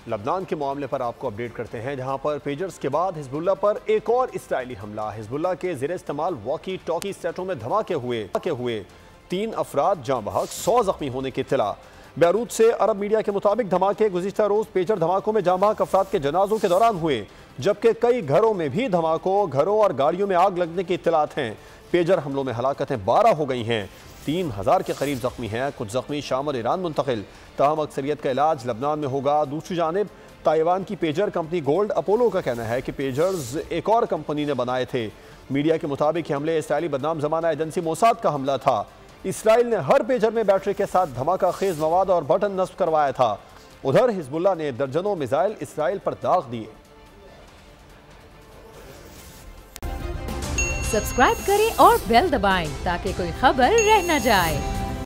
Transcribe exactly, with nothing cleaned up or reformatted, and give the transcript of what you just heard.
लबनान के मामले पर आपको अपडेट करते हैं, जहां पर पेजर्स के बाद हिजबुल्ला पर एक और इसराइली हमला। हिजबुल्ला के ज़ेर इस्तेमाल वॉकी टॉकी सेटों में धमाके हुए के हुए तीन अफराद जाँ बहक, सौ जख्मी होने की इत्तला। बैरूत से अरब मीडिया के मुताबिक धमाके गुज़िश्ता रोज़ पेजर धमाकों में जाँ बहक अफराद के जनाजों के दौरान हुए, जबकि कई घरों में भी धमाकों, घरों और गाड़ियों में आग लगने की इत्तलात हैं। पेजर हमलों में हलाकतें बारह हो गई हैं, तीन हजार के करीब जख्मी हैं, कुछ जख्मी शाम और ईरान मुंतकिल। ताहम अक्सरियत का इलाज लबनान में होगा। दूसरी जानिब ताइवान की पेजर कंपनी गोल्ड अपोलो का कहना है कि पेजर्स एक और कंपनी ने बनाए थे। मीडिया के मुताबिक हमले इसराइली बदनाम जमाना एजेंसी मोसाद का हमला था। इसराइल ने हर पेजर में बैटरी के साथ धमाका खेज मवाद और बटन नस्ब करवाया था। उधर हिजबुल्ला ने दर्जनों मिसाइल इसराइल पर दाग दिए। सब्सक्राइब करें और बेल दबाएं ताकि कोई खबर रह न जाए।